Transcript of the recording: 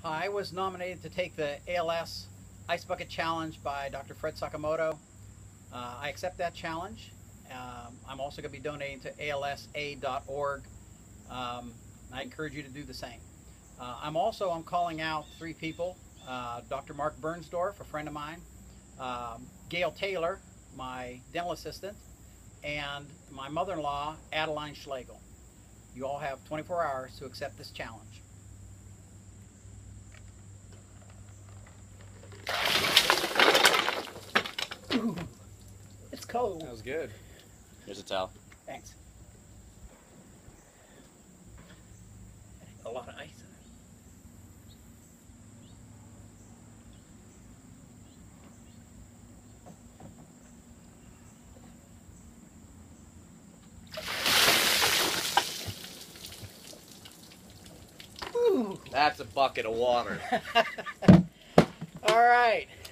I was nominated to take the ALS Ice Bucket Challenge by Dr. Fred Sakamoto. I accept that challenge. I'm also going to be donating to alsa.org. I encourage you to do the same. I'm calling out 3 people. Dr. Mark Bernsdorf, a friend of mine, Gail Taylor, my dental assistant, and my mother-in-law, Adeline Schlegel. You all have 24 hours to accept this challenge. Ooh, it's cold. That was good. Here's a towel. Thanks. A lot of ice in it. Ooh. That's a bucket of water. All right.